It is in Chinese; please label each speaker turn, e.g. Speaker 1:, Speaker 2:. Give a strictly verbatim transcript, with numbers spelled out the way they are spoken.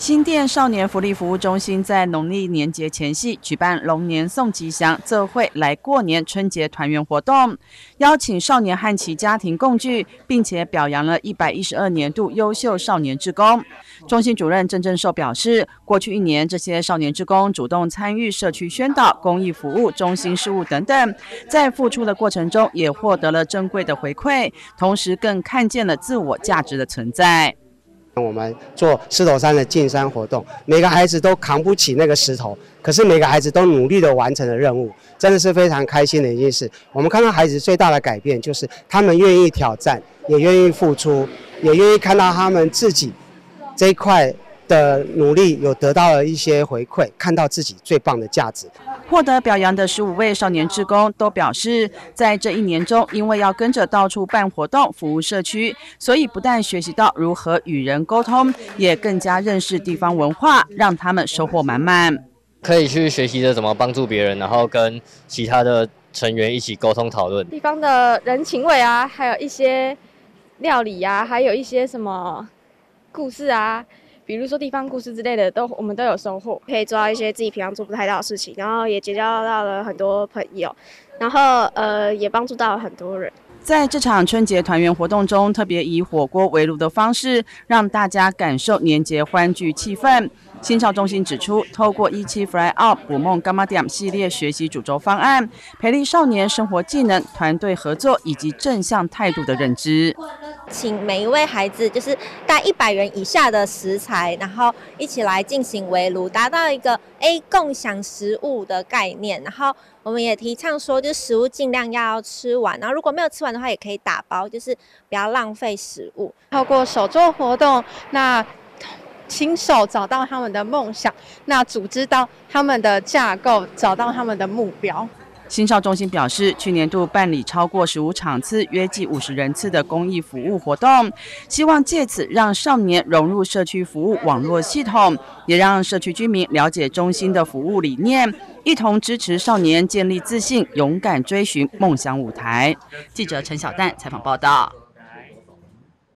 Speaker 1: 新店少年福利服务中心在农历年节前夕举办龙年送吉祥这会来过年春节团圆活动，邀请少年和其家庭共聚，并且表扬了一百一十二年度优秀少年志工。中心主任郑正寿表示，过去一年这些少年志工主动参与社区宣导、公益服务、中心事务等等，在付出的过程中也获得了珍贵的回馈，同时更看见了自我价值的存在。
Speaker 2: 我们做石头山的进山活动，每个孩子都扛不起那个石头，可是每个孩子都努力的完成了任务，真的是非常开心的一件事。我们看到孩子最大的改变，就是他们愿意挑战，也愿意付出，也愿意看到他们自己这一块的努力有得到了一些回馈，看到自己最棒的价值。
Speaker 1: 获得表扬的十五位少年志工都表示，在这一年中，因为要跟着到处办活动、服务社区，所以不但学习到如何与人沟通，也更加认识地方文化，让他们收获满满。
Speaker 3: 可以去学习着怎么帮助别人，然后跟其他的成员一起沟通讨论。
Speaker 4: 地方的人情味啊，还有一些料理啊，还有一些什么故事啊。比如说地方故事之类的，都我们都有收获，
Speaker 5: 可以做到一些自己平常做不太到的事情，然后也结交到了很多朋友，然后呃也帮助到了很多人。
Speaker 1: 在这场春节团圆活动中，特别以火锅围炉的方式，让大家感受年节欢聚气氛。青少中心指出，透过一期 Fly Out 捕梦干妈点系列学习主轴方案，培力少年生活技能、团队合作以及正向态度的认知。
Speaker 6: 请每一位孩子就是带一百元以下的食材，然后一起来进行围炉，达到一个 A 共享食物的概念。然后我们也提倡说，就是食物尽量要吃完，然后如果没有吃完的话，也可以打包，就是不要浪费食物。
Speaker 4: 透过手作活动，那亲手找到他们的梦想，那组织到他们的架构，找到他们的目标。
Speaker 1: 青少中心表示，去年度办理超过十五场次，约计五十人次的公益服务活动，希望借此让少年融入社区服务网络系统，也让社区居民了解中心的服务理念，一同支持少年建立自信，勇敢追寻梦想舞台。记者陈小蛋采访报道。